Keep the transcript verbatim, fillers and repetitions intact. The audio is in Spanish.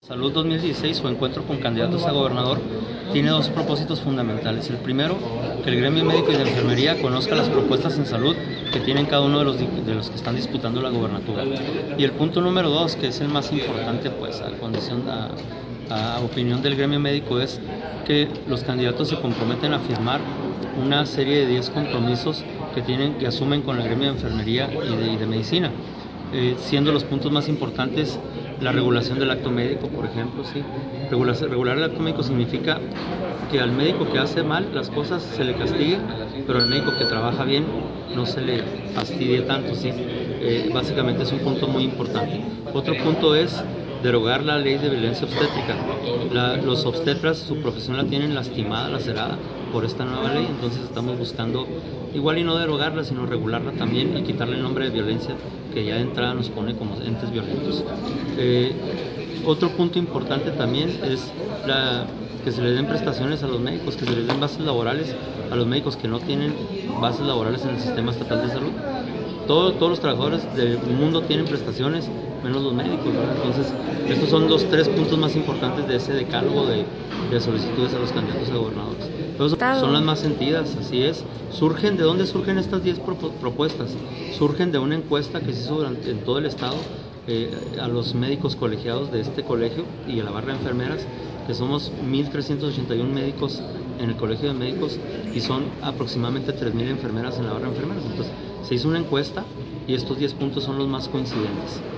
Salud dos mil dieciséis, su encuentro con candidatos a gobernador, tiene dos propósitos fundamentales. El primero, que el gremio médico y de enfermería conozca las propuestas en salud que tienen cada uno de los, de los que están disputando la gobernatura. Y el punto número dos, que es el más importante, pues a condición, a, a opinión del gremio médico, es que los candidatos se comprometen a firmar una serie de diez compromisos que, tienen, que asumen con el gremio de enfermería y de, y de medicina. Eh, siendo los puntos más importantes la regulación del acto médico, por ejemplo. ¿Sí? Regular, regular el acto médico significa que al médico que hace mal las cosas se le castigue, pero al médico que trabaja bien no se le fastidie tanto. ¿Sí? Eh, básicamente es un punto muy importante. Otro punto es derogar la ley de violencia obstétrica. La, los obstetras, su profesión la tienen lastimada, lacerada por esta nueva ley, entonces estamos buscando igual y no derogarla, sino regularla también y quitarle el nombre de violencia que ya de entrada nos pone como entes violentos. Eh, otro punto importante también es la, que se les den prestaciones a los médicos, que se les den bases laborales a los médicos que no tienen bases laborales en el sistema estatal de salud. Todo, todos los trabajadores del mundo tienen prestaciones, menos los médicos, ¿no? Entonces, estos son los tres puntos más importantes de ese decálogo de, de solicitudes a los candidatos a gobernadores. Pero son las más sentidas, así es. Surgen, ¿de dónde surgen estas diez propuestas? Surgen de una encuesta que se hizo durante, en todo el estado eh, a los médicos colegiados de este colegio y a la barra de enfermeras, que somos mil trescientos ochenta y uno médicos en el colegio de médicos y son aproximadamente tres mil enfermeras en la barra de enfermeras. Entonces, se hizo una encuesta y estos diez puntos son los más coincidentes.